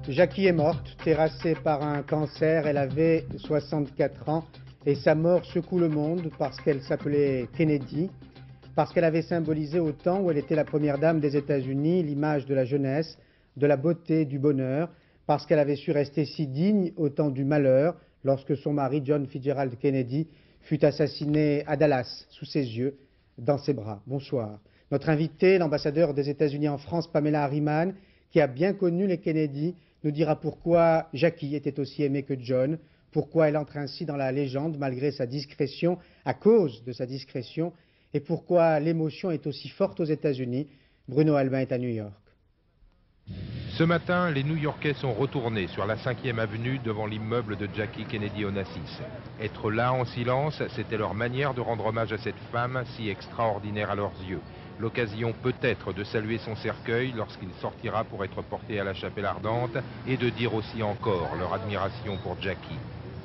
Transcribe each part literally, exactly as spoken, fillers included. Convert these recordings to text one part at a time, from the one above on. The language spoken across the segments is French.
Jackie est morte, terrassée par un cancer. Elle avait soixante-quatre ans et sa mort secoue le monde parce qu'elle s'appelait Kennedy, parce qu'elle avait symbolisé au temps où elle était la première dame des États-Unis l'image de la jeunesse, de la beauté, du bonheur, parce qu'elle avait su rester si digne au temps du malheur lorsque son mari John Fitzgerald Kennedy fut assassiné à Dallas, sous ses yeux, dans ses bras. Bonsoir. Notre invitée, l'ambassadeur des États-Unis en France, Pamela Harriman, qui a bien connu les Kennedy, nous dira pourquoi Jackie était aussi aimée que John, pourquoi elle entre ainsi dans la légende malgré sa discrétion, à cause de sa discrétion, et pourquoi l'émotion est aussi forte aux États-Unis. Bruno Albin est à New York. Ce matin, les New-Yorkais sont retournés sur la cinquième avenue devant l'immeuble de Jackie Kennedy Onassis. Être là en silence, c'était leur manière de rendre hommage à cette femme si extraordinaire à leurs yeux. L'occasion peut-être de saluer son cercueil lorsqu'il sortira pour être porté à la chapelle ardente et de dire aussi encore leur admiration pour Jackie.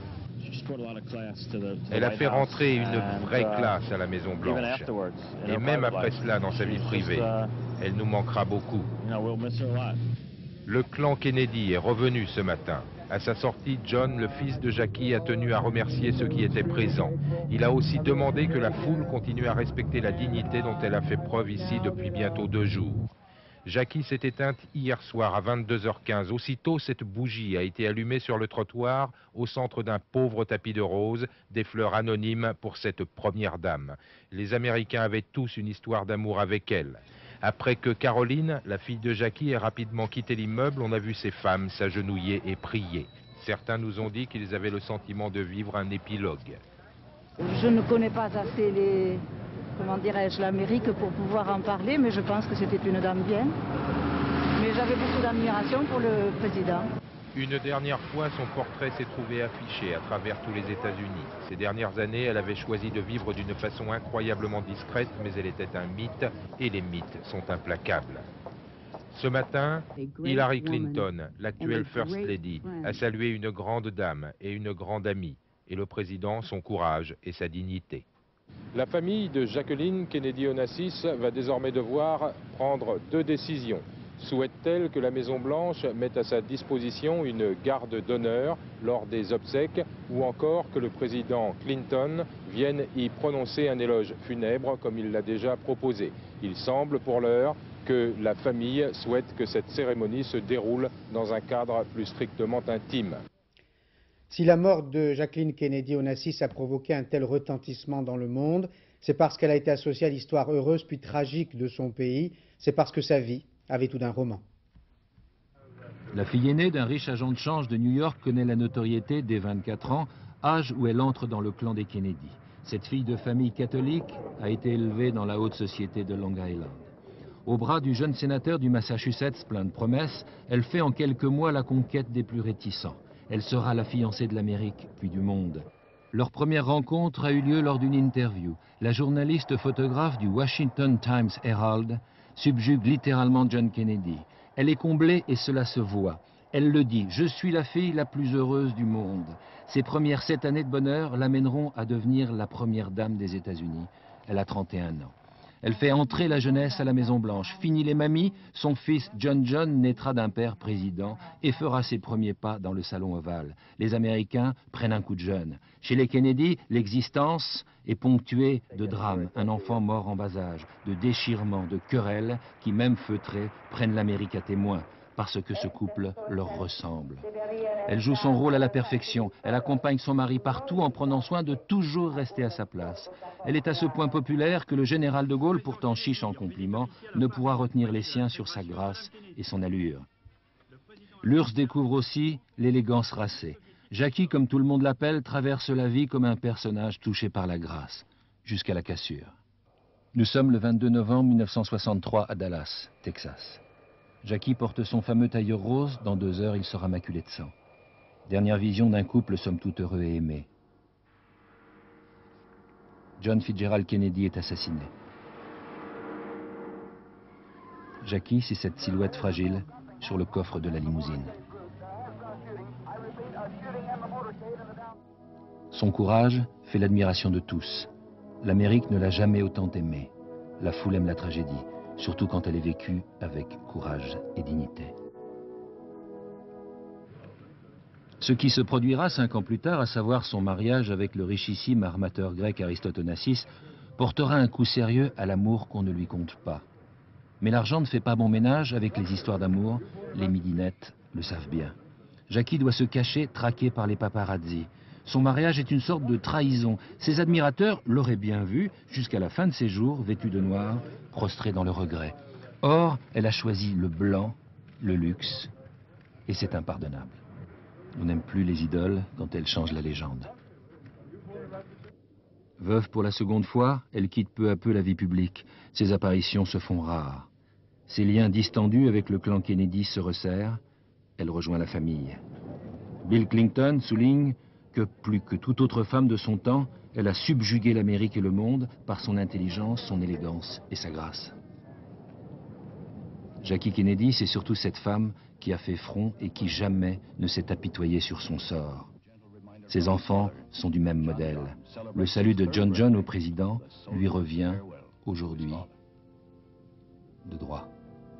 Elle a fait rentrer une vraie classe à la Maison Blanche. Et même après cela dans sa vie privée, elle nous manquera beaucoup. Le clan Kennedy est revenu ce matin. À sa sortie, John, le fils de Jackie, a tenu à remercier ceux qui étaient présents. Il a aussi demandé que la foule continue à respecter la dignité dont elle a fait preuve ici depuis bientôt deux jours. Jackie s'est éteinte hier soir à vingt-deux heures quinze. Aussitôt, cette bougie a été allumée sur le trottoir au centre d'un pauvre tapis de roses, des fleurs anonymes pour cette première dame. Les Américains avaient tous une histoire d'amour avec elle. Après que Caroline, la fille de Jackie, ait rapidement quitté l'immeuble, on a vu ces femmes s'agenouiller et prier. Certains nous ont dit qu'ils avaient le sentiment de vivre un épilogue. Je ne connais pas assez les, comment dirais-je, l'Amérique pour pouvoir en parler, mais je pense que c'était une dame bien. Mais j'avais beaucoup d'admiration pour le président. Une dernière fois, son portrait s'est trouvé affiché à travers tous les États-Unis. Ces dernières années, elle avait choisi de vivre d'une façon incroyablement discrète, mais elle était un mythe, et les mythes sont implacables. Ce matin, Hillary Clinton, l'actuelle First Lady, a salué une grande dame et une grande amie, et le président son courage et sa dignité. La famille de Jacqueline Kennedy Onassis va désormais devoir prendre deux décisions. Souhaite-t-elle que la Maison-Blanche mette à sa disposition une garde d'honneur lors des obsèques ou encore que le président Clinton vienne y prononcer un éloge funèbre comme il l'a déjà proposé? Il semble pour l'heure que la famille souhaite que cette cérémonie se déroule dans un cadre plus strictement intime. Si la mort de Jacqueline Kennedy Onassis a provoqué un tel retentissement dans le monde, c'est parce qu'elle a été associée à l'histoire heureuse puis tragique de son pays, c'est parce que sa vie avait tout d'un roman. La fille aînée d'un riche agent de change de New York connaît la notoriété dès vingt-quatre ans, âge où elle entre dans le clan des Kennedy. Cette fille de famille catholique a été élevée dans la haute société de Long Island. Au bras du jeune sénateur du Massachusetts plein de promesses, elle fait en quelques mois la conquête des plus réticents. Elle sera la fiancée de l'Amérique, puis du monde. Leur première rencontre a eu lieu lors d'une interview. La journaliste photographe du Washington Times Herald subjugue littéralement John Kennedy. Elle est comblée et cela se voit. Elle le dit, je suis la fille la plus heureuse du monde. Ses premières sept années de bonheur l'amèneront à devenir la première dame des États-Unis. Elle a trente et un ans. Elle fait entrer la jeunesse à la Maison-Blanche. Fini les mamies, son fils John John naîtra d'un père président et fera ses premiers pas dans le salon ovale. Les Américains prennent un coup de jeune. Chez les Kennedy, l'existence est ponctuée de drames. Un enfant mort en bas âge, de déchirements, de querelles qui, même feutrés, prennent l'Amérique à témoin parce que ce couple leur ressemble. Elle joue son rôle à la perfection. Elle accompagne son mari partout en prenant soin de toujours rester à sa place. Elle est à ce point populaire que le général de Gaulle, pourtant chiche en compliments, ne pourra retenir les siens sur sa grâce et son allure. L'U R S S découvre aussi l'élégance racée. Jackie, comme tout le monde l'appelle, traverse la vie comme un personnage touché par la grâce, jusqu'à la cassure. Nous sommes le vingt-deux novembre mille neuf cent soixante-trois à Dallas, Texas. Jackie porte son fameux tailleur rose, dans deux heures il sera maculé de sang. Dernière vision d'un couple somme toute heureux et aimé. John Fitzgerald Kennedy est assassiné. Jackie, c'est cette silhouette fragile sur le coffre de la limousine. Son courage fait l'admiration de tous. L'Amérique ne l'a jamais autant aimé. La foule aime la tragédie, surtout quand elle est vécue avec courage et dignité. Ce qui se produira cinq ans plus tard, à savoir son mariage avec le richissime armateur grec Aristote Onassis, portera un coup sérieux à l'amour qu'on ne lui compte pas. Mais l'argent ne fait pas bon ménage avec les histoires d'amour, les midinettes le savent bien. Jackie doit se cacher, traqué par les paparazzi. Son mariage est une sorte de trahison. Ses admirateurs l'auraient bien vu jusqu'à la fin de ses jours, vêtue de noir, prostrée dans le regret. Or, elle a choisi le blanc, le luxe, et c'est impardonnable. On n'aime plus les idoles quand elles changent la légende. Veuve pour la seconde fois, elle quitte peu à peu la vie publique. Ses apparitions se font rares. Ses liens distendus avec le clan Kennedy se resserrent. Elle rejoint la famille. Bill Clinton souligne que, plus que toute autre femme de son temps, elle a subjugué l'Amérique et le monde par son intelligence, son élégance et sa grâce. Jackie Kennedy, c'est surtout cette femme qui a fait front et qui jamais ne s'est apitoyée sur son sort. Ses enfants sont du même modèle. Le salut de John John au président lui revient aujourd'hui de droit.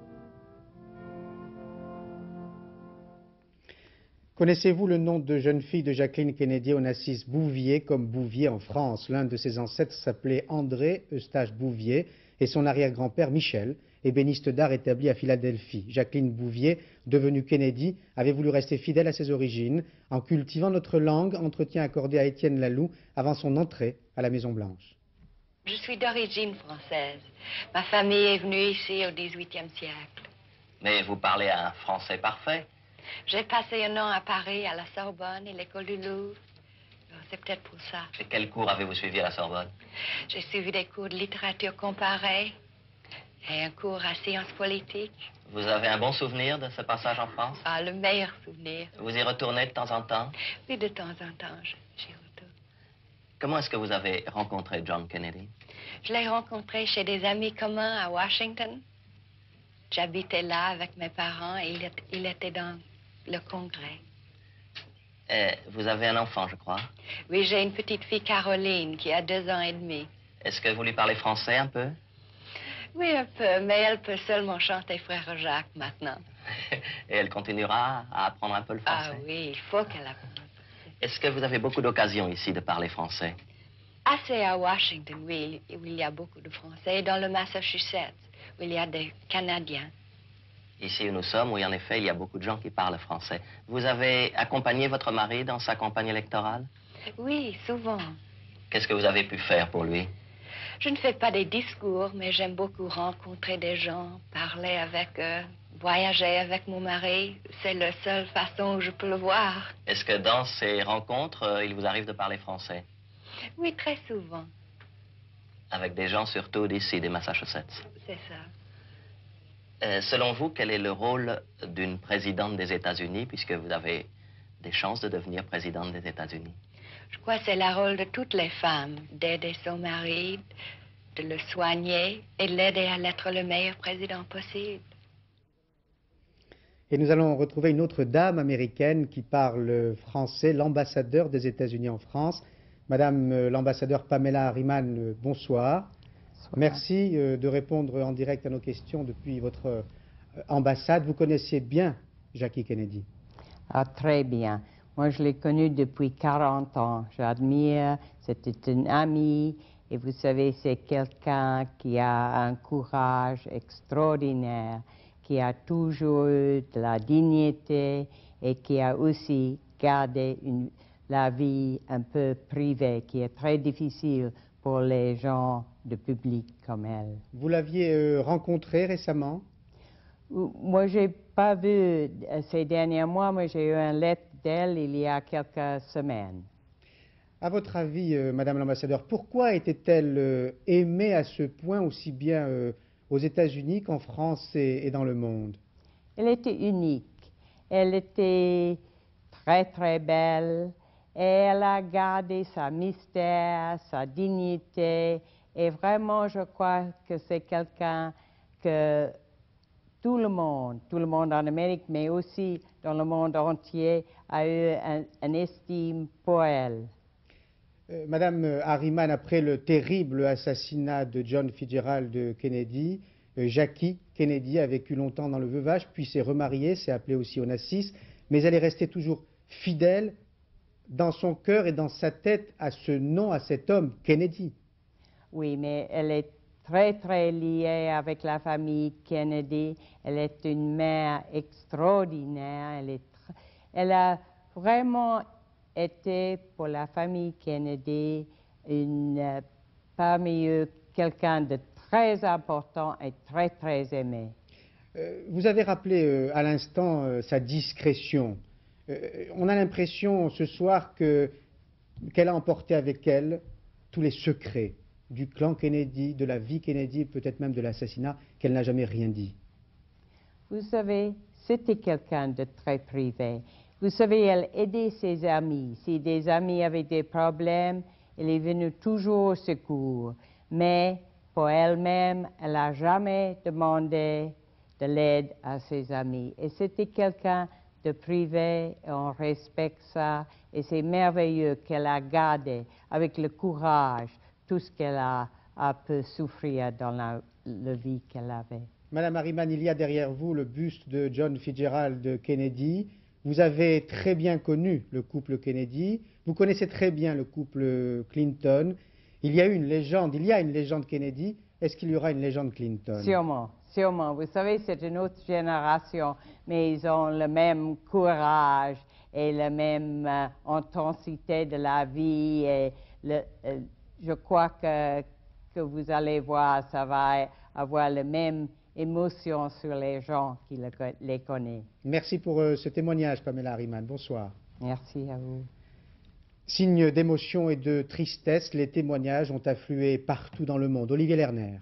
Connaissez-vous le nom de jeune fille de Jacqueline Kennedy Onassis Bouvier, comme Bouvier en France? L'un de ses ancêtres s'appelait André Eustache Bouvier et son arrière-grand-père Michel, ébéniste d'art établi à Philadelphie. Jacqueline Bouvier, devenue Kennedy, avait voulu rester fidèle à ses origines en cultivant notre langue, entretien accordé à Étienne Laloux avant son entrée à la Maison-Blanche. Je suis d'origine française. Ma famille est venue ici au dix-huitième siècle. Mais vous parlez un français parfait. J'ai passé un an à Paris, à la Sorbonne et l'école du Louvre. C'est peut-être pour ça. Et quels cours avez-vous suivi à la Sorbonne? J'ai suivi des cours de littérature comparée et un cours à sciences politiques. Vous avez un bon souvenir de ce passage en France? Ah, le meilleur souvenir. Vous y retournez de temps en temps? Oui, de temps en temps, j'y retourne. Comment est-ce que vous avez rencontré John Kennedy? Je l'ai rencontré chez des amis communs à Washington. J'habitais là avec mes parents et il, il était dans le Congrès. Et vous avez un enfant, je crois? Oui, j'ai une petite fille, Caroline, qui a deux ans et demi. Est-ce que vous lui parlez français un peu? Oui, un peu, mais elle peut seulement chanter Frère Jacques maintenant. Et elle continuera à apprendre un peu le français? Ah oui, il faut qu'elle apprenne. Est-ce que vous avez beaucoup d'occasions ici de parler français? Assez à Washington, oui, où il y a beaucoup de Français, et dans le Massachusetts, où il y a des Canadiens. Ici où nous sommes, oui, en effet, il y a beaucoup de gens qui parlent français. Vous avez accompagné votre mari dans sa campagne électorale? Oui, souvent. Qu'est-ce que vous avez pu faire pour lui? Je ne fais pas des discours, mais j'aime beaucoup rencontrer des gens, parler avec eux, voyager avec mon mari. C'est la seule façon où je peux le voir. Est-ce que dans ces rencontres, euh, il vous arrive de parler français? Oui, très souvent. Avec des gens surtout d'ici, des Massachusetts? C'est ça. Euh, selon vous, quel est le rôle d'une présidente des États-Unis, puisque vous avez des chances de devenir présidente des États-Unis? Je crois que c'est le rôle de toutes les femmes, d'aider son mari, de le soigner et de l'aider à être le meilleur président possible. Et nous allons retrouver une autre dame américaine qui parle français, l'ambassadeur des États-Unis en France. Madame euh, l'ambassadeur Pamela Harriman, euh, bonsoir. Merci euh, de répondre en direct à nos questions depuis votre euh, ambassade. Vous connaissiez bien Jackie Kennedy? Ah, très bien. Moi, je l'ai connue depuis quarante ans. J'admire, c'était une amie. Et vous savez, c'est quelqu'un qui a un courage extraordinaire, qui a toujours eu de la dignité et qui a aussi gardé une, la vie un peu privée, qui est très difficile pour les gens de public comme elle. Vous l'aviez euh, rencontrée récemment? Moi, je n'ai pas vu ces derniers mois, mais j'ai eu une lettre d'elle il y a quelques semaines. À votre avis, euh, Madame l'ambassadeur, pourquoi était-elle euh, aimée à ce point aussi bien euh, aux États-Unis qu'en France et, et dans le monde? Elle était unique. Elle était très, très belle. Et elle a gardé sa mystère, sa dignité. Et vraiment, je crois que c'est quelqu'un que tout le monde, tout le monde en Amérique, mais aussi dans le monde entier, a eu un, un estime pour elle. Euh, Madame Harriman, après le terrible assassinat de John Fitzgerald Kennedy, euh, Jackie Kennedy a vécu longtemps dans le veuvage, puis s'est remariée, s'est appelée aussi Onassis, mais elle est restée toujours fidèle dans son cœur et dans sa tête à ce nom, à cet homme, Kennedy. Oui, mais elle est très, très liée avec la famille Kennedy. Elle est une mère extraordinaire. Elle, est tr- elle a vraiment été, pour la famille Kennedy, une, euh, parmi eux, quelqu'un de très important et très, très aimé. Euh, vous avez rappelé euh, à l'instant euh, sa discrétion. Euh, on a l'impression ce soir que, qu'elle a emporté avec elle tous les secrets du clan Kennedy, de la vie Kennedy, peut-être même de l'assassinat, qu'elle n'a jamais rien dit. Vous savez, c'était quelqu'un de très privé. Vous savez, elle aidait ses amis. Si des amis avaient des problèmes, elle est venue toujours au secours. Mais pour elle-même, elle n'a jamais demandé de l'aide à ses amis. Et c'était quelqu'un de privé, et on respecte ça. Et c'est merveilleux qu'elle a gardé, avec le courage, tout ce qu'elle a, a pu souffrir dans la, la vie qu'elle avait. Madame Harriman, il y a derrière vous le buste de John Fitzgerald Kennedy. Vous avez très bien connu le couple Kennedy. Vous connaissez très bien le couple Clinton. Il y a eu une légende, il y a une légende Kennedy. Est-ce qu'il y aura une légende Clinton? Sûrement, sûrement. Vous savez, c'est une autre génération, mais ils ont le même courage et la même euh, intensité de la vie. Et le, euh, je crois que, que vous allez voir, ça va avoir la même émotion sur les gens qui le, les connaissent. Merci pour euh, ce témoignage, Pamela Harriman. Bonsoir. Merci à vous. Signe d'émotion et de tristesse, les témoignages ont afflué partout dans le monde. Olivier Lerner.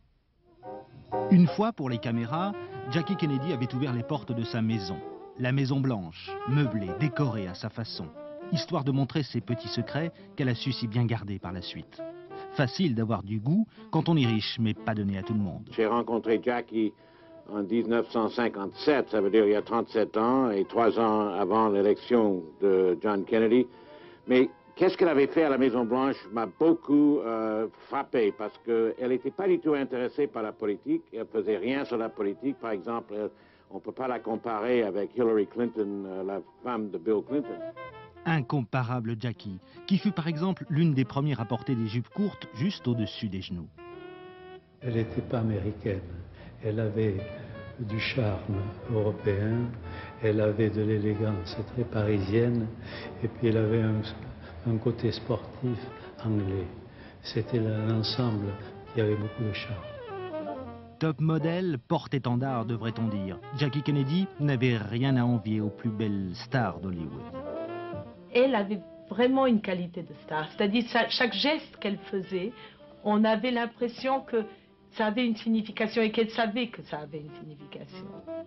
Une fois pour les caméras, Jackie Kennedy avait ouvert les portes de sa maison. La Maison Blanche, meublée, décorée à sa façon, histoire de montrer ses petits secrets qu'elle a su si bien garder par la suite. Facile d'avoir du goût quand on est riche, mais pas donné à tout le monde. J'ai rencontré Jackie en mille neuf cent cinquante-sept, ça veut dire il y a trente-sept ans, et trois ans avant l'élection de John Kennedy. Mais qu'est-ce qu'elle avait fait à la Maison-Blanche m'a beaucoup euh, frappé, parce qu'elle n'était pas du tout intéressée par la politique, elle ne faisait rien sur la politique. Par exemple, elle, on ne peut pas la comparer avec Hillary Clinton, euh, la femme de Bill Clinton. Incomparable Jackie, qui fut par exemple l'une des premières à porter des jupes courtes juste au-dessus des genoux. Elle n'était pas américaine, elle avait du charme européen, elle avait de l'élégance très parisienne, et puis elle avait un, un côté sportif anglais. C'était l'ensemble qui avait beaucoup de charme. Top modèle, porte-étendard devrait-on dire. Jackie Kennedy n'avait rien à envier aux plus belles stars d'Hollywood. Elle avait vraiment une qualité de star, c'est-à-dire chaque geste qu'elle faisait, on avait l'impression que ça avait une signification et qu'elle savait que ça avait une signification.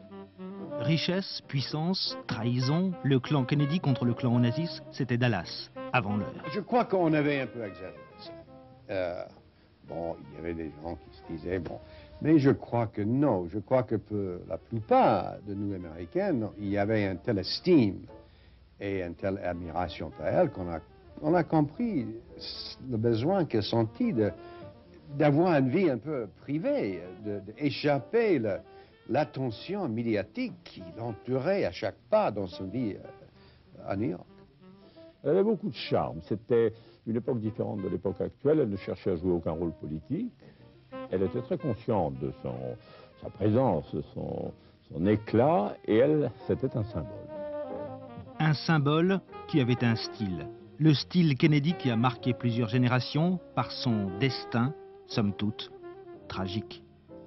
Richesse, puissance, trahison, le clan Kennedy contre le clan Onassis, c'était Dallas, avant l'heure. Je crois qu'on avait un peu exagéré ça. Euh, bon, il y avait des gens qui se disaient, bon, mais je crois que non, je crois que pour la plupart de nous Américains, il y avait un tel estime et une telle admiration pour elle qu'on a, on a compris le besoin qu'elle sentit de d'avoir une vie un peu privée, d'échapper l'attention médiatique qui l'entourait à chaque pas dans sa vie à New York. Elle avait beaucoup de charme. C'était une époque différente de l'époque actuelle. Elle ne cherchait à jouer aucun rôle politique. Elle était très consciente de son, sa présence, son, son éclat, et elle, c'était un symbole. Un symbole qui avait un style. Le style Kennedy qui a marqué plusieurs générations par son destin, somme toute, tragique.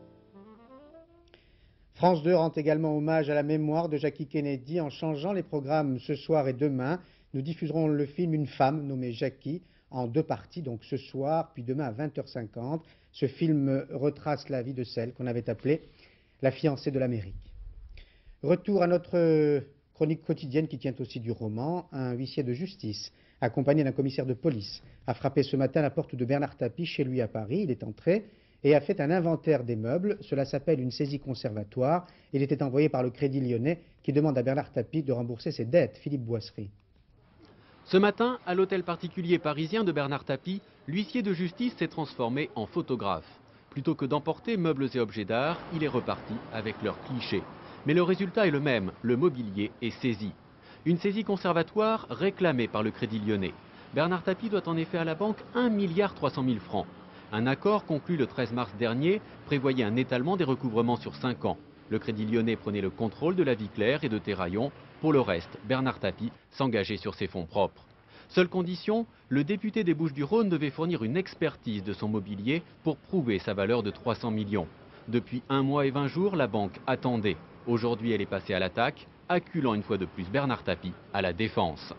France deux rend également hommage à la mémoire de Jackie Kennedy en changeant les programmes ce soir et demain. Nous diffuserons le film Une femme nommée Jackie en deux parties, donc ce soir puis demain à vingt heures cinquante. Ce film retrace la vie de celle qu'on avait appelée la fiancée de l'Amérique. Retour à notre chronique quotidienne qui tient aussi du roman. Un huissier de justice, accompagné d'un commissaire de police, a frappé ce matin à la porte de Bernard Tapie chez lui à Paris. Il est entré et a fait un inventaire des meubles. Cela s'appelle une saisie conservatoire. Il était envoyé par le Crédit Lyonnais qui demande à Bernard Tapie de rembourser ses dettes. Philippe Boisserie. Ce matin, à l'hôtel particulier parisien de Bernard Tapie, l'huissier de justice s'est transformé en photographe. Plutôt que d'emporter meubles et objets d'art, il est reparti avec leurs clichés. Mais le résultat est le même, le mobilier est saisi. Une saisie conservatoire réclamée par le Crédit Lyonnais. Bernard Tapie doit en effet à la banque un milliard trois cent mille francs. Un accord conclu le treize mars dernier prévoyait un étalement des recouvrements sur cinq ans. Le Crédit Lyonnais prenait le contrôle de la vie claire et de Terraillon. Pour le reste, Bernard Tapie s'engageait sur ses fonds propres. Seule condition, le député des Bouches-du-Rhône devait fournir une expertise de son mobilier pour prouver sa valeur de trois cents millions. Depuis un mois et vingt jours, la banque attendait. Aujourd'hui, elle est passée à l'attaque, acculant une fois de plus Bernard Tapie à la défense.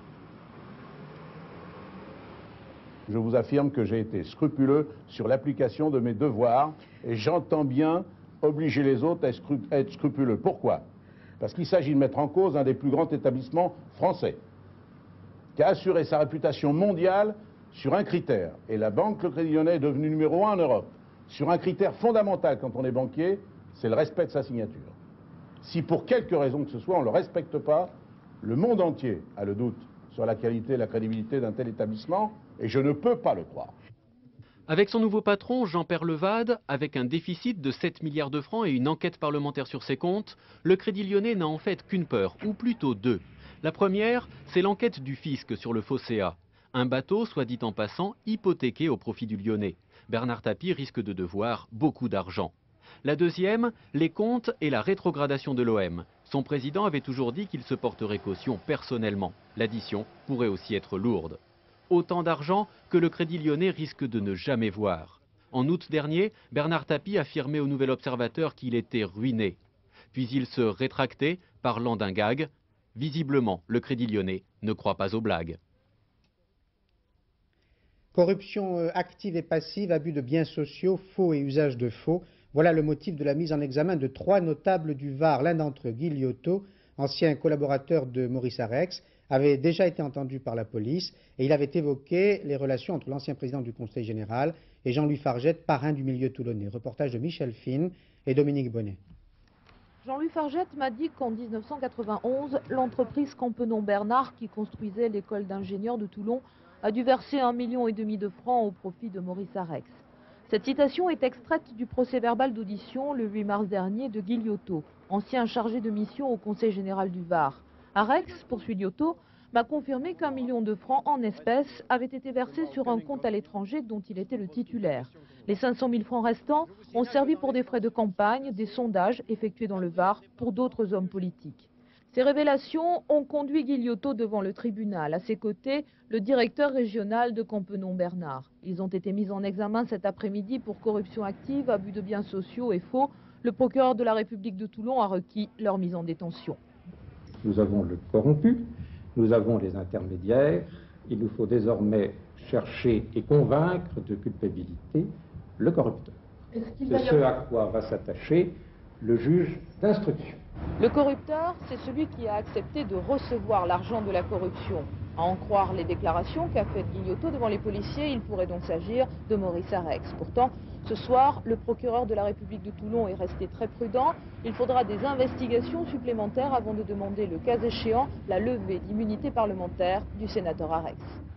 Je vous affirme que j'ai été scrupuleux sur l'application de mes devoirs et j'entends bien obliger les autres à être scrupuleux. Pourquoi? Parce qu'il s'agit de mettre en cause un des plus grands établissements français, qui a assuré sa réputation mondiale sur un critère. Et la banque, le Crédit Lyonnais, est devenue numéro un en Europe. Sur un critère fondamental quand on est banquier, c'est le respect de sa signature. Si pour quelque raison que ce soit, on ne le respecte pas, le monde entier a le doute sur la qualité et la crédibilité d'un tel établissement, et je ne peux pas le croire. Avec son nouveau patron, Jean-Pierre Levade, avec un déficit de sept milliards de francs et une enquête parlementaire sur ses comptes, le Crédit Lyonnais n'a en fait qu'une peur, ou plutôt deux. La première, c'est l'enquête du fisc sur le Fosséa. Un bateau, soit dit en passant, hypothéqué au profit du Lyonnais. Bernard Tapie risque de devoir beaucoup d'argent. La deuxième, les comptes et la rétrogradation de l'O M. Son président avait toujours dit qu'il se porterait caution personnellement. L'addition pourrait aussi être lourde. Autant d'argent que le Crédit Lyonnais risque de ne jamais voir. En août dernier, Bernard Tapie affirmait au Nouvel Observateur qu'il était ruiné. Puis il se rétractait, parlant d'un gag. Visiblement, le Crédit Lyonnais ne croit pas aux blagues. Corruption active et passive, abus de biens sociaux, faux et usage de faux. Voilà le motif de la mise en examen de trois notables du Var. L'un d'entre eux, Guy Liotto, ancien collaborateur de Maurice Arex, avait déjà été entendu par la police et il avait évoqué les relations entre l'ancien président du Conseil général et Jean-Louis Fargette, parrain du milieu toulonnais. Reportage de Michel Fine et Dominique Bonnet. Jean-Louis Fargette m'a dit qu'en mille neuf cent quatre-vingt-onze, l'entreprise Campenon-Bernard, qui construisait l'école d'ingénieurs de Toulon, a dû verser un million et demi de francs au profit de Maurice Arex. Cette citation est extraite du procès-verbal d'audition le huit mars dernier de Guy Liotto, ancien chargé de mission au Conseil général du Var. Arex, poursuit Liotto, m'a confirmé qu'un million de francs en espèces avaient été versés sur un compte à l'étranger dont il était le titulaire. Les cinq cent mille francs restants ont servi pour des frais de campagne, des sondages effectués dans le Var pour d'autres hommes politiques. Ces révélations ont conduit Guy Liotto devant le tribunal. À ses côtés, le directeur régional de Campenon-Bernard. Ils ont été mis en examen cet après-midi pour corruption active, abus de biens sociaux et faux. Le procureur de la République de Toulon a requis leur mise en détention. Nous avons le corrompu, nous avons les intermédiaires. Il nous faut désormais chercher et convaincre de culpabilité le corrupteur. C'est ce à quoi va s'attacher le juge d'instruction. Le corrupteur, c'est celui qui a accepté de recevoir l'argent de la corruption. À en croire les déclarations qu'a faites Guy Liotto devant les policiers, il pourrait donc s'agir de Maurice Arex. Pourtant, ce soir, le procureur de la République de Toulon est resté très prudent. Il faudra des investigations supplémentaires avant de demander, le cas échéant, la levée d'immunité parlementaire du sénateur Arex.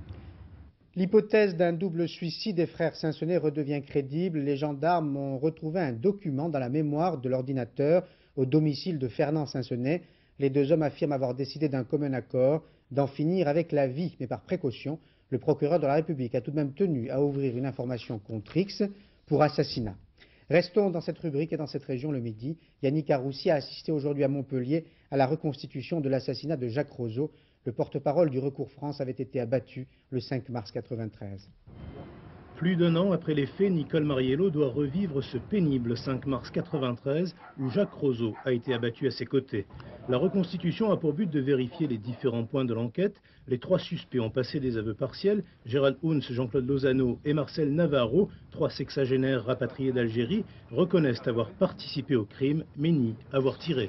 L'hypothèse d'un double suicide des frères Sansonnet redevient crédible. Les gendarmes ont retrouvé un document dans la mémoire de l'ordinateur au domicile de Fernand Sansonnet. Les deux hommes affirment avoir décidé d'un commun accord d'en finir avec la vie, mais par précaution, le procureur de la République a tout de même tenu à ouvrir une information contre X pour assassinat. Restons dans cette rubrique et dans cette région le midi. Yannick Aroussi a assisté aujourd'hui à Montpellier à la reconstitution de l'assassinat de Jacques Roseau. Le porte-parole du Recours France avait été abattu le cinq mars quatre-vingt-treize. Plus d'un an après les faits, Nicole Mariello doit revivre ce pénible cinq mars quatre-vingt-treize où Jacques Roseau a été abattu à ses côtés. La reconstitution a pour but de vérifier les différents points de l'enquête. Les trois suspects ont passé des aveux partiels. Gérald Houns, Jean-Claude Lozano et Marcel Navarro, trois sexagénaires rapatriés d'Algérie, reconnaissent avoir participé au crime, mais nient avoir tiré.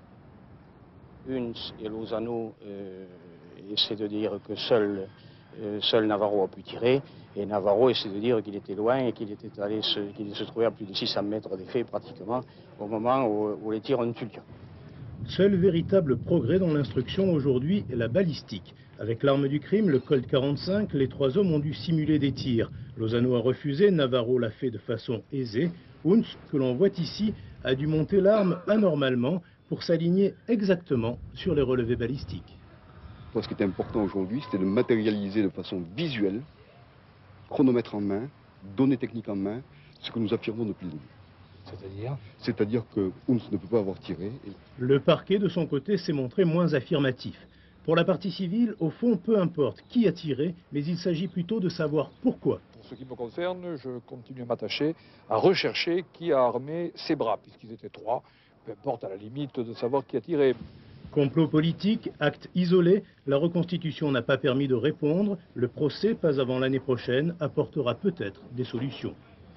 Houns et Lozano euh, essaient de dire que seul, euh, seul Navarro a pu tirer. Et Navarro essaie de dire qu'il était loin et qu'il était allé se, qu'il se trouvait à plus de six cents mètres des faits pratiquement au moment où, où les tirs ont eu lieu. Seul véritable progrès dans l'instruction aujourd'hui est la balistique. Avec l'arme du crime, le Colt quarante-cinq, les trois hommes ont dû simuler des tirs. Lozano a refusé, Navarro l'a fait de façon aisée. Houns, que l'on voit ici, a dû monter l'arme anormalement pour s'aligner exactement sur les relevés balistiques. Moi, ce qui était important aujourd'hui, c'était de matérialiser de façon visuelle, chronomètre en main, données techniques en main, ce que nous affirmons depuis le début. C'est-à-dire C'est-à-dire que Homs ne peut pas avoir tiré. Le parquet, de son côté, s'est montré moins affirmatif. Pour la partie civile, au fond, peu importe qui a tiré, mais il s'agit plutôt de savoir pourquoi. Pour ce qui me concerne, je continue à m'attacher à rechercher qui a armé ses bras, puisqu'ils étaient trois. Peu importe à la limite de savoir qui a tiré. Complot politique, acte isolé, la reconstitution n'a pas permis de répondre. Le procès, pas avant l'année prochaine, apportera peut-être des solutions.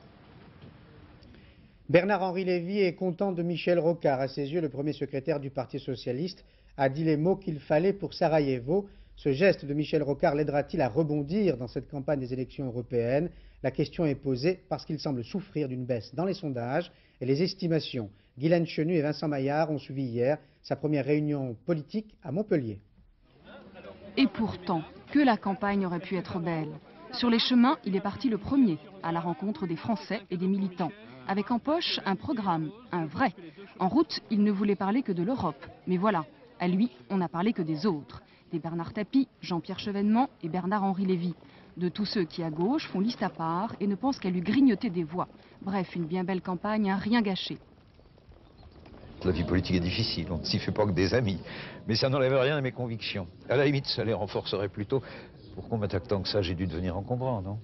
Bernard-Henri Lévy est content de Michel Rocard. À ses yeux, le premier secrétaire du Parti socialiste a dit les mots qu'il fallait pour Sarajevo. Ce geste de Michel Rocard l'aidera-t-il à rebondir dans cette campagne des élections européennes? La question est posée parce qu'il semble souffrir d'une baisse dans les sondages et les estimations. Guylaine Chenu et Vincent Maillard ont suivi hier sa première réunion politique à Montpellier. Et pourtant, que la campagne aurait pu être belle. Sur les chemins, il est parti le premier, à la rencontre des Français et des militants. Avec en poche un programme, un vrai. En route, il ne voulait parler que de l'Europe. Mais voilà, à lui, on n'a parlé que des autres. Des Bernard Tapie, Jean-Pierre Chevènement et Bernard-Henri Lévy. De tous ceux qui, à gauche, font liste à part et ne pensent qu'à lui grignoter des voix. Bref, une bien belle campagne, à rien gâché. La vie politique est difficile, on ne s'y fait pas que des amis. Mais ça n'enlève rien à mes convictions. À la limite, ça les renforcerait plutôt. Pourquoi on m'attaque tant que ça? J'ai dû devenir encombrant, non?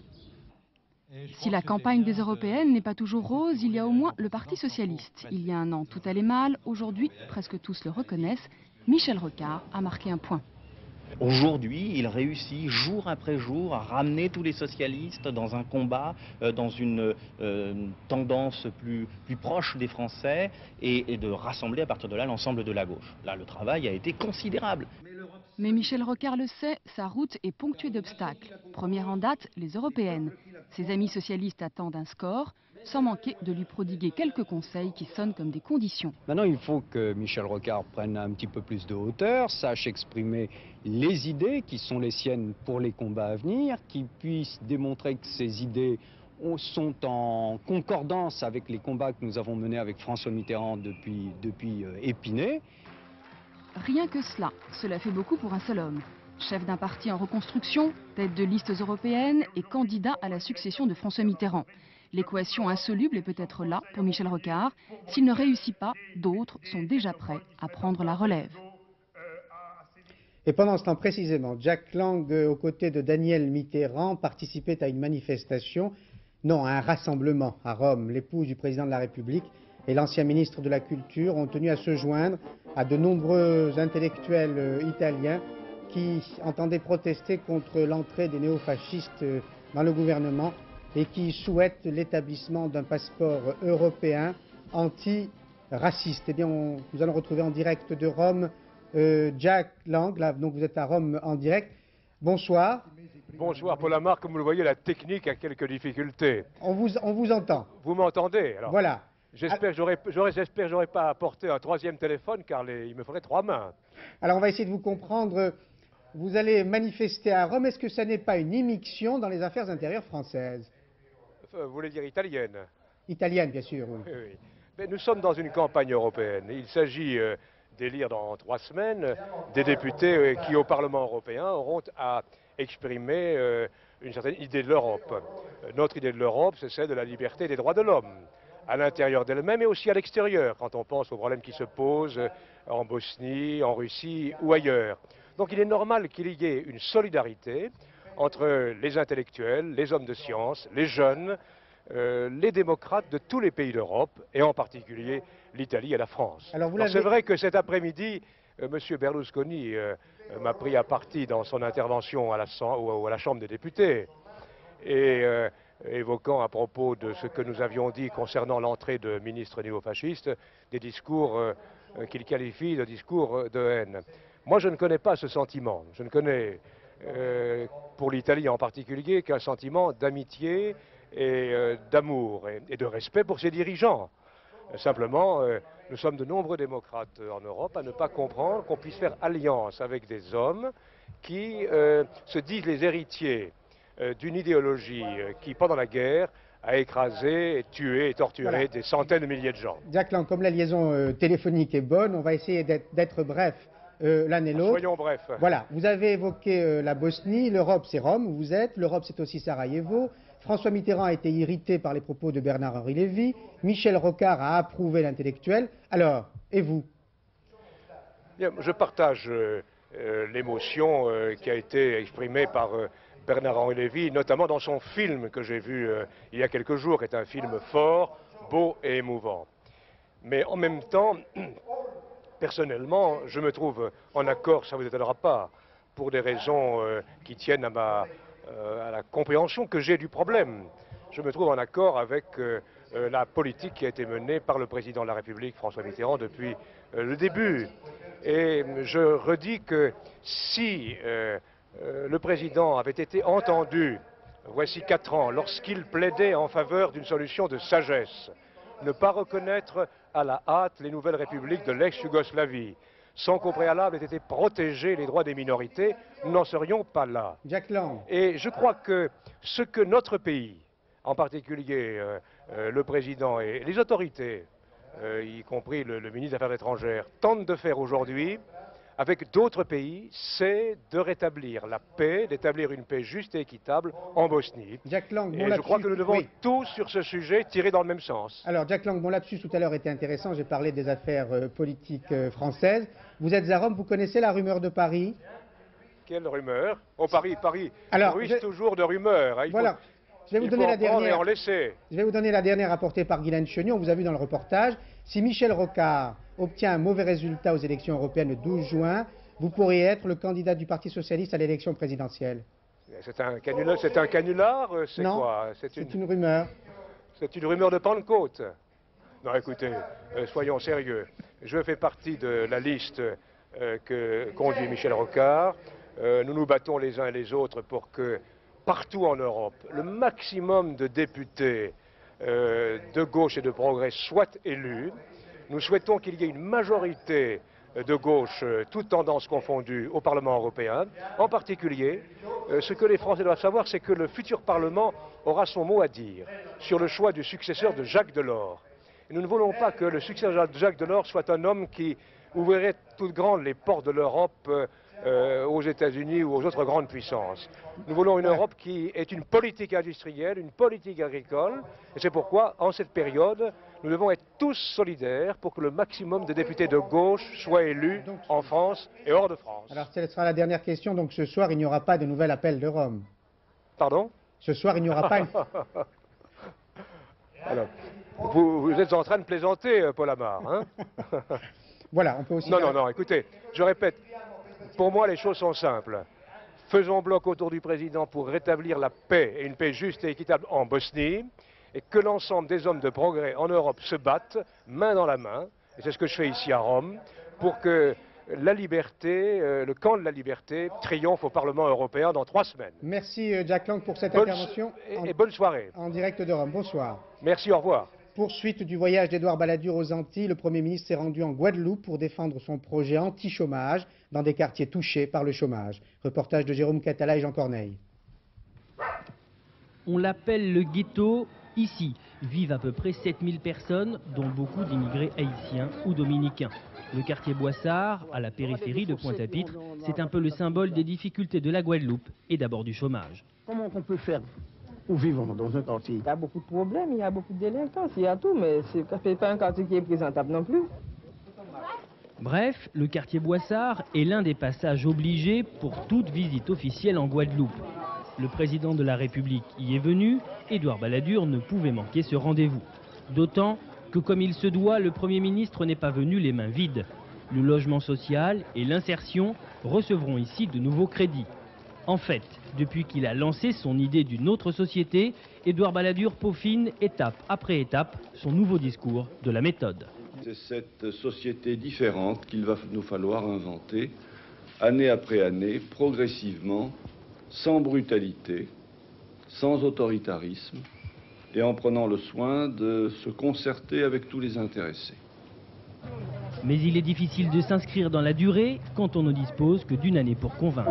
Si la campagne des européennes n'est pas toujours rose, il y a au moins le Parti socialiste. Il y a un an, tout allait mal. Aujourd'hui, presque tous le reconnaissent. Michel Rocard a marqué un point. Aujourd'hui, il réussit jour après jour à ramener tous les socialistes dans un combat, euh, dans une euh, tendance plus, plus proche des Français et, et de rassembler à partir de là l'ensemble de la gauche. Là, le travail a été considérable. Mais Michel Rocard le sait, sa route est ponctuée d'obstacles. Première en date, les européennes. Ses amis socialistes attendent un score, sans manquer de lui prodiguer quelques conseils qui sonnent comme des conditions. Maintenant, il faut que Michel Rocard prenne un petit peu plus de hauteur, sache exprimer les idées qui sont les siennes pour les combats à venir, qu'il puisse démontrer que ces idées sont en concordance avec les combats que nous avons menés avec François Mitterrand depuis, depuis euh, Épinay. Rien que cela, cela fait beaucoup pour un seul homme. Chef d'un parti en reconstruction, tête de listes européennes et candidat à la succession de François Mitterrand. L'équation insoluble est peut-être là pour Michel Rocard. S'il ne réussit pas, d'autres sont déjà prêts à prendre la relève. Et pendant ce temps précisément, Jack Lang, aux côtés de Daniel Mitterrand, participait à une manifestation, non, à un rassemblement à Rome. L'épouse du président de la République et l'ancien ministre de la Culture ont tenu à se joindre à de nombreux intellectuels italiens qui entendaient protester contre l'entrée des néofascistes dans le gouvernement et qui souhaitent l'établissement d'un passeport européen anti-raciste. Eh bien, on, nous allons retrouver en direct de Rome euh, Jack Lang, là, donc vous êtes à Rome en direct. Bonsoir. Bonsoir Paul Amar, comme vous le voyez, la technique a quelques difficultés. On vous, on vous entend. Vous m'entendez? Voilà. J'espère que je n'aurai pas apporté un troisième téléphone car les, il me faudrait trois mains. Alors on va essayer de vous comprendre. Vous allez manifester à Rome. Est-ce que ça n'est pas une immixtion dans les affaires intérieures françaises? Vous voulez dire italienne? Italienne, bien sûr, oui. Oui, oui. Mais nous sommes dans une campagne européenne. Il s'agit euh, d'élire dans trois semaines des députés euh, qui, au Parlement européen, auront à exprimer euh, une certaine idée de l'Europe. Euh, notre idée de l'Europe, c'est celle de la liberté et des droits de l'homme, à l'intérieur d'elle-même et aussi à l'extérieur, quand on pense aux problèmes qui se posent euh, en Bosnie, en Russie ou ailleurs. Donc il est normal qu'il y ait une solidarité entre les intellectuels, les hommes de science, les jeunes, euh, les démocrates de tous les pays d'Europe, et en particulier l'Italie et la France. Alors, Alors c'est vrai que cet après-midi, euh, M. Berlusconi euh, m'a pris à partie dans son intervention à la, à la Chambre des députés, et euh, évoquant à propos de ce que nous avions dit concernant l'entrée de ministres néofascistes, des discours euh, qu'il qualifie de discours de haine. Moi, je ne connais pas ce sentiment. Je ne connais, euh, pour l'Italie en particulier, qu'un sentiment d'amitié et euh, d'amour et, et de respect pour ses dirigeants. Euh, simplement, euh, nous sommes de nombreux démocrates en Europe à ne pas comprendre qu'on puisse faire alliance avec des hommes qui euh, se disent les héritiers euh, d'une idéologie euh, qui, pendant la guerre, a écrasé, tué et torturé voilà. des centaines de milliers de gens. Jacques Lang, comme la liaison euh, téléphonique est bonne, on va essayer d'être bref euh, l'un et l'autre. Soyons brefs. Voilà, vous avez évoqué euh, la Bosnie, l'Europe c'est Rome où vous êtes, l'Europe c'est aussi Sarajevo. François Mitterrand a été irrité par les propos de Bernard-Henri Lévy, Michel Rocard a approuvé l'intellectuel. Alors, et vous? Bien, je partage euh, euh, l'émotion euh, qui a été exprimée par euh, Bernard-Henri Lévy, notamment dans son film que j'ai vu euh, il y a quelques jours, qui est un film fort, beau et émouvant. Mais en même temps, personnellement, je me trouve en accord, ça ne vous étonnera pas, pour des raisons euh, qui tiennent à, ma, euh, à la compréhension que j'ai du problème. Je me trouve en accord avec euh, euh, la politique qui a été menée par le président de la République, François Mitterrand, depuis euh, le début. Et je redis que si euh, euh, le président avait été entendu, voici quatre ans, lorsqu'il plaidait en faveur d'une solution de sagesse, ne pas reconnaître à la hâte les nouvelles républiques de l'ex-Yougoslavie, sans qu'au préalable aient été protégés les droits des minorités, nous n'en serions pas là. Jack Lang. Et je crois que ce que notre pays, en particulier euh, euh, le président et les autorités, euh, y compris le, le ministre des Affaires étrangères, tentent de faire aujourd'hui, avec d'autres pays, c'est de rétablir la paix, d'établir une paix juste et équitable en Bosnie. Jack Lang, bon et je crois que nous devons oui. tous, sur ce sujet, tirer dans le même sens. Alors, Jack Lang, mon lapsus tout à l'heure était intéressant, j'ai parlé des affaires euh, politiques euh, françaises. Vous êtes à Rome, vous connaissez la rumeur de Paris? Quelle rumeur? Oh, Paris, Paris, Alors, bruise je... toujours de rumeurs. Hein, il voilà. faut... Je vais vous Il donner faut la en prendre dernière. et en laisser. Je vais vous donner la dernière apportée par Guylaine Chenion. On vous a vu dans le reportage. Si Michel Rocard obtient un mauvais résultat aux élections européennes le douze juin, vous pourriez être le candidat du Parti socialiste à l'élection présidentielle. C'est un canular, c'est un canular, c'est quoi? C'est une... une rumeur. C'est une rumeur de Pentecôte. Non, écoutez, euh, soyons sérieux. Je fais partie de la liste euh, que conduit Michel Rocard. Euh, nous nous battons les uns et les autres pour que partout en Europe, le maximum de députés euh, de gauche et de progrès soient élus. Nous souhaitons qu'il y ait une majorité de gauche, euh, toutes tendances confondues, au Parlement européen. En particulier, euh, ce que les Français doivent savoir, c'est que le futur Parlement aura son mot à dire sur le choix du successeur de Jacques Delors. Et nous ne voulons pas que le successeur de Jacques Delors soit un homme qui ouvrirait toutes grandes les portes de l'Europe euh, Euh, aux États-Unis ou aux autres grandes puissances. Nous voulons une Europe qui est une politique industrielle, une politique agricole, et c'est pourquoi, en cette période, nous devons être tous solidaires pour que le maximum de députés de gauche soient élus donc, en France et hors de France. Alors, ce sera la dernière question. Donc, ce soir, il n'y aura pas de nouvel appel de Rome. Pardon? Ce soir, il n'y aura pas... Une... Alors, vous, vous êtes en train de plaisanter, Paul Amar, hein? Voilà, on peut aussi... Non, non, non, écoutez, je répète, pour moi, les choses sont simples. Faisons bloc autour du président pour rétablir la paix, et une paix juste et équitable en Bosnie, et que l'ensemble des hommes de progrès en Europe se battent, main dans la main, et c'est ce que je fais ici à Rome, pour que la liberté, euh, le camp de la liberté, triomphe au Parlement européen dans trois semaines. Merci Jack Lang pour cette bonne intervention. Et, en, et bonne soirée. En direct de Rome. Bonsoir. Merci, au revoir. Poursuite du voyage d'Édouard Balladur aux Antilles, le Premier ministre s'est rendu en Guadeloupe pour défendre son projet anti-chômage dans des quartiers touchés par le chômage. Reportage de Jérôme Catala et Jean Corneille. On l'appelle le ghetto. Ici vivent à peu près sept mille personnes, dont beaucoup d'immigrés haïtiens ou dominicains. Le quartier Boissard, à la périphérie de Pointe-à-Pitre, c'est un peu le symbole des difficultés de la Guadeloupe et d'abord du chômage. Comment on peut faire où vivons dans un quartier? Il y a beaucoup de problèmes, il y a beaucoup de délinquance, il y a tout, mais ce n'est pas un quartier qui est présentable non plus. Bref, le quartier Boissard est l'un des passages obligés pour toute visite officielle en Guadeloupe. Le président de la République y est venu, Édouard Balladur ne pouvait manquer ce rendez-vous. D'autant que comme il se doit, le Premier ministre n'est pas venu les mains vides. Le logement social et l'insertion recevront ici de nouveaux crédits. En fait, depuis qu'il a lancé son idée d'une autre société, Édouard Balladur peaufine étape après étape son nouveau discours de la méthode. C'est cette société différente qu'il va nous falloir inventer, année après année, progressivement, sans brutalité, sans autoritarisme, et en prenant le soin de se concerter avec tous les intéressés. Mais il est difficile de s'inscrire dans la durée quand on ne dispose que d'une année pour convaincre.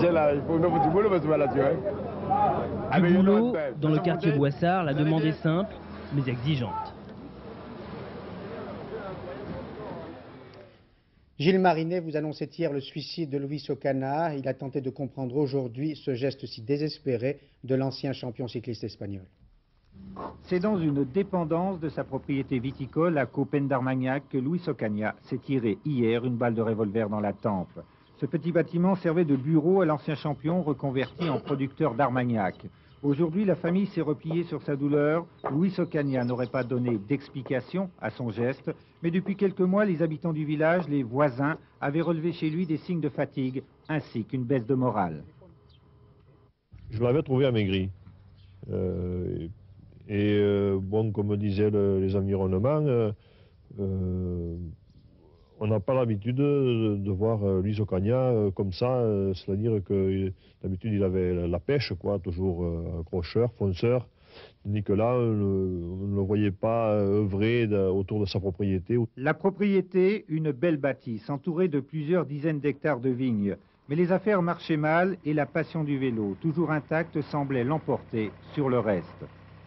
Du boulot, dans le quartier Boissard, la demande est simple, mais exigeante. Gilles Marinet, vous annoncez hier le suicide de Luis Ocaña. Il a tenté de comprendre aujourd'hui ce geste si désespéré de l'ancien champion cycliste espagnol. C'est dans une dépendance de sa propriété viticole à Copen d'Armagnac que Luis Ocaña s'est tiré hier une balle de revolver dans la tempe. Ce petit bâtiment servait de bureau à l'ancien champion reconverti en producteur d'Armagnac. Aujourd'hui, la famille s'est repliée sur sa douleur. Luis Ocaña n'aurait pas donné d'explication à son geste, mais depuis quelques mois, les habitants du village, les voisins, avaient relevé chez lui des signes de fatigue ainsi qu'une baisse de morale. Je l'avais trouvé amaigri. Euh, et euh, bon, comme disaient le, les environnements, euh, euh, on n'a pas l'habitude de, de voir euh, Luis Ocaña euh, comme ça, euh, c'est-à-dire que d'habitude il avait la pêche, quoi, toujours euh, accrocheur, fonceur, tandis que là, on ne le voyait pas œuvrer de, autour de sa propriété. La propriété, une belle bâtisse, entourée de plusieurs dizaines d'hectares de vignes. Mais les affaires marchaient mal et la passion du vélo, toujours intacte, semblait l'emporter sur le reste.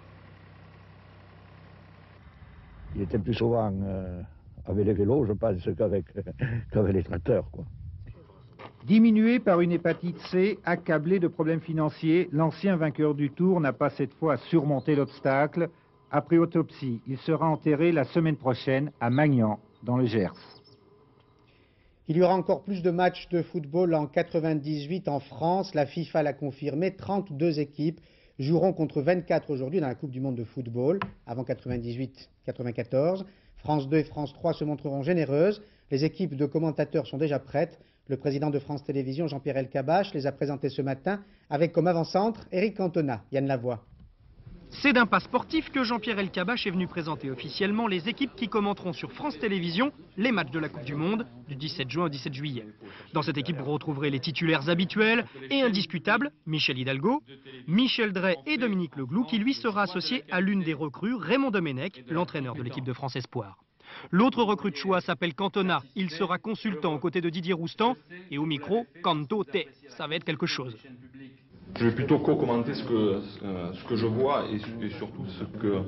Il était plus souvent euh, avec les vélos, je pense, qu'avec qu'avec les tracteurs, quoi. Diminué par une hépatite C, accablé de problèmes financiers, l'ancien vainqueur du Tour n'a pas cette fois surmonté l'obstacle. Après autopsie, il sera enterré la semaine prochaine à Magnan, dans le Gers. Il y aura encore plus de matchs de football en quatre-vingt-dix-huit en France. La FIFA l'a confirmé, trente-deux équipes joueront contre vingt-quatre aujourd'hui dans la Coupe du Monde de football, avant quatre-vingt-dix-huit quatre-vingt-quatorze. France deux et France trois se montreront généreuses. Les équipes de commentateurs sont déjà prêtes. Le président de France Télévisions, Jean-Pierre Elkabbach, les a présentées ce matin avec comme avant-centre Éric Cantona. Yann Lavoie. C'est d'un pas sportif que Jean-Pierre Elkabbach est venu présenter officiellement les équipes qui commenteront sur France Télévisions les matchs de la Coupe du Monde du dix-sept juin au dix-sept juillet. Dans cette équipe, vous retrouverez les titulaires habituels et indiscutables, Michel Hidalgo, Michel Drey et Dominique Leglou, qui lui sera associé à l'une des recrues, Raymond Domenech, l'entraîneur de l'équipe de France Espoir. L'autre recrue de choix s'appelle Cantona. Il sera consultant aux côtés de Didier Roustan et au micro, Canto T. Ça va être quelque chose. Je vais plutôt co-commenter ce que, ce que je vois et, et surtout ce que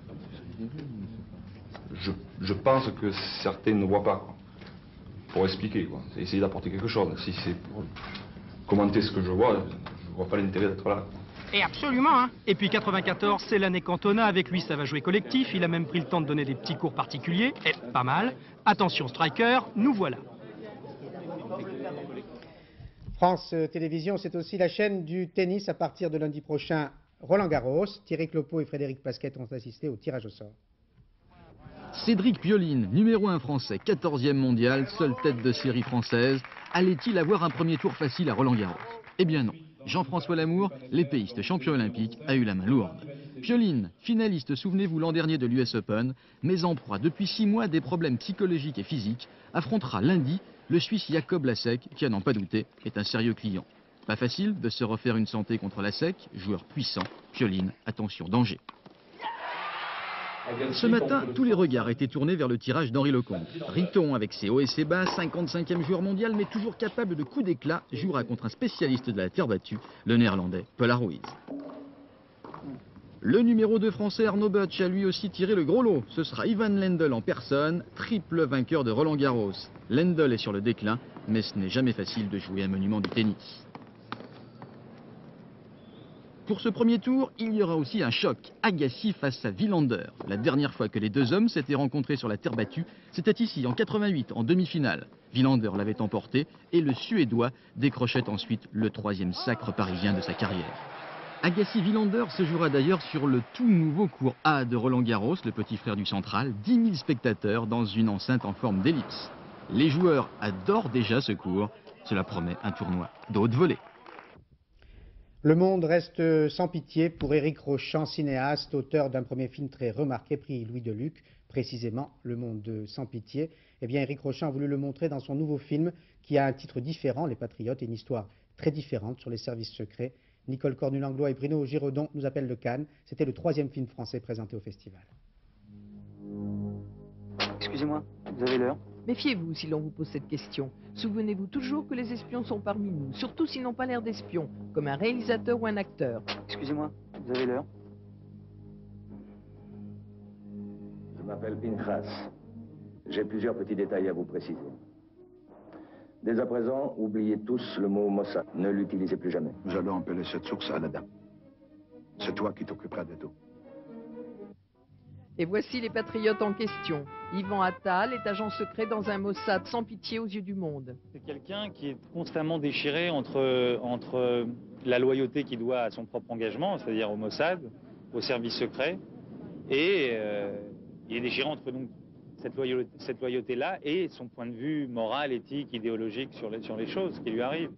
je, je pense que certains ne voient pas, quoi, pour expliquer, quoi. C'est essayer d'apporter quelque chose. Si c'est pour commenter ce que je vois, je ne vois pas l'intérêt d'être là. Et absolument, hein. Et puis quatre-vingt-quatorze, c'est l'année Cantona. Avec lui, ça va jouer collectif. Il a même pris le temps de donner des petits cours particuliers. Et pas mal. Attention, striker, nous voilà. France Télévisions, c'est aussi la chaîne du tennis à partir de lundi prochain. Roland Garros, Thierry Clopeau et Frédéric Pasquet ont assisté au tirage au sort. Cédric Pioline, numéro un français, quatorzième mondial, seule tête de série française. Allait-il avoir un premier tour facile à Roland Garros? Eh bien non. Jean-François Lamour, l'épéiste champion olympique, a eu la main lourde. Pioline, finaliste, souvenez-vous, l'an dernier de l'U S Open, mais en proie depuis six mois à des problèmes psychologiques et physiques, affrontera lundi le Suisse Jacob Lasek, qui, à n'en pas douter, est un sérieux client. Pas facile de se refaire une santé contre Lasek, joueur puissant. Pioline, attention, danger. Ce matin, tous les regards étaient tournés vers le tirage d'Henri Lecomte. Riton, avec ses hauts et ses bas, cinquante-cinquième joueur mondial, mais toujours capable de coups d'éclat, jouera contre un spécialiste de la terre battue, le néerlandais Paul Ruiz. Le numéro deux français Arnaud Butch a lui aussi tiré le gros lot. Ce sera Ivan Lendl en personne, triple vainqueur de Roland Garros. Lendl est sur le déclin, mais ce n'est jamais facile de jouer un monument du tennis. Pour ce premier tour, il y aura aussi un choc. Agassi face à Wilander. La dernière fois que les deux hommes s'étaient rencontrés sur la terre battue, c'était ici, en quatre-vingt-huit, en demi-finale. Wilander l'avait emporté et le Suédois décrochait ensuite le troisième sacre parisien de sa carrière. Agassi-Wilander se jouera d'ailleurs sur le tout nouveau cours A de Roland-Garros, le petit frère du central, dix mille spectateurs dans une enceinte en forme d'ellipse. Les joueurs adorent déjà ce cours. Cela promet un tournoi de haute volée. Le monde reste sans pitié pour Éric Rochant, cinéaste, auteur d'un premier film très remarqué, prix Louis Deluc, précisément Le Monde sans pitié. Eh bien, Éric Rochant a voulu le montrer dans son nouveau film qui a un titre différent, Les Patriotes, et une histoire très différente sur les services secrets. Nicole Cornu-Langlois et Bruno Giraudon nous appellent de Cannes. C'était le troisième film français présenté au festival. Excusez-moi, vous avez l'heure? Méfiez-vous si l'on vous pose cette question. Souvenez-vous toujours que les espions sont parmi nous, surtout s'ils n'ont pas l'air d'espions, comme un réalisateur ou un acteur. Excusez-moi, vous avez l'heure? Je m'appelle Pinchas. J'ai plusieurs petits détails à vous préciser. Dès à présent, oubliez tous le mot Mossad. Ne l'utilisez plus jamais. Nous allons appeler cette source Al-Adam. C'est toi qui t'occuperas de tout. Et voici les patriotes en question. Ivan Attal est agent secret dans un Mossad sans pitié aux yeux du monde. C'est quelqu'un qui est constamment déchiré entre, entre la loyauté qu'il doit à son propre engagement, c'est-à-dire au Mossad, au service secret, et euh, il est déchiré entre donc, cette loyauté, cette loyauté-là et son point de vue moral, éthique, idéologique sur les, sur les choses qui lui arrivent.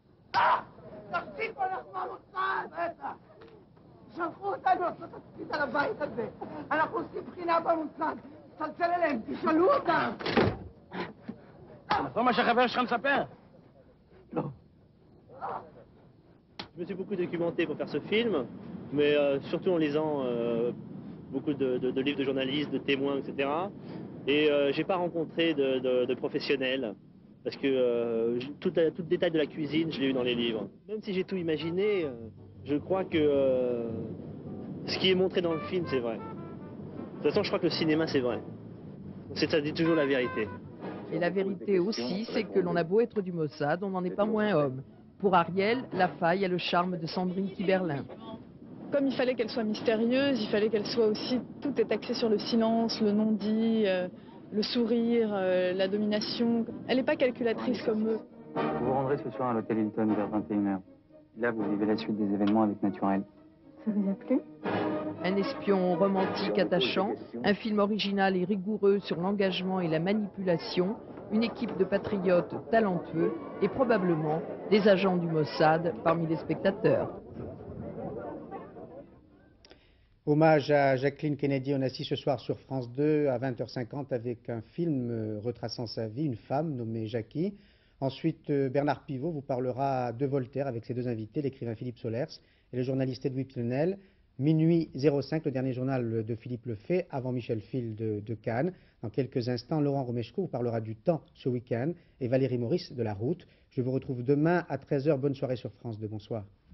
שלחו אותנו לעשות תצפית על הבית הזה. אנחנו עושים בחינה במוסד. צלצל אליהם, תשאלו אותם. נכון מה שהחבר שלך מספר? לא. Je me suis beaucoup documenté pour faire ce film, mais euh, surtout en lisant euh, beaucoup de, de, de livres de journalistes, de témoins, et cetera. Et euh, j'ai pas rencontré de, de, de professionnels, parce que euh, tout, la, tout le détail de la cuisine, je l'ai eu dans les livres. Même si j'ai tout imaginé, euh, je crois que euh, ce qui est montré dans le film, c'est vrai. De toute façon, je crois que le cinéma, c'est vrai. Ça dit toujours la vérité. Et la vérité aussi, c'est que l'on a beau être du Mossad, on n'en est pas moins homme. Pour Ariel, la faille a le charme de Sandrine Kiberlin. Comme il fallait qu'elle soit mystérieuse, il fallait qu'elle soit aussi... Tout est axé sur le silence, le non-dit, euh, le sourire, euh, la domination. Elle n'est pas calculatrice comme eux. Vous vous rendrez ce soir à l'hôtel Hilton vers vingt et une heures. Là, vous vivez la suite des événements avec Naturel. Ça vous a plu? Un espion romantique attachant, un film original et rigoureux sur l'engagement et la manipulation, une équipe de patriotes talentueux et probablement des agents du Mossad parmi les spectateurs. Hommage à Jacqueline Kennedy, on assiste ce soir sur France deux à vingt heures cinquante avec un film retraçant sa vie, une femme nommée Jackie. Ensuite, Bernard Pivot vous parlera de Voltaire avec ses deux invités, l'écrivain Philippe Solers et le journaliste Edoui Plenel. Minuit zéro cinq, le dernier journal de Philippe Lefebvre, avant Michel Fil de, de Cannes. Dans quelques instants, Laurent Romeshko vous parlera du temps ce week-end et Valérie Maurice de la route. Je vous retrouve demain à treize heures. Bonne soirée sur France deux. Bonsoir.